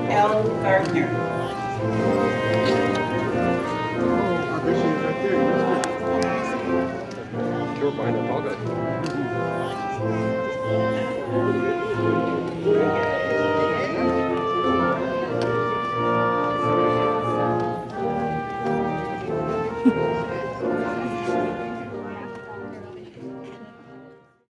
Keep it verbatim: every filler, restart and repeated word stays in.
L. Gardner. Oh, I bet she's right there. You're behind the dog.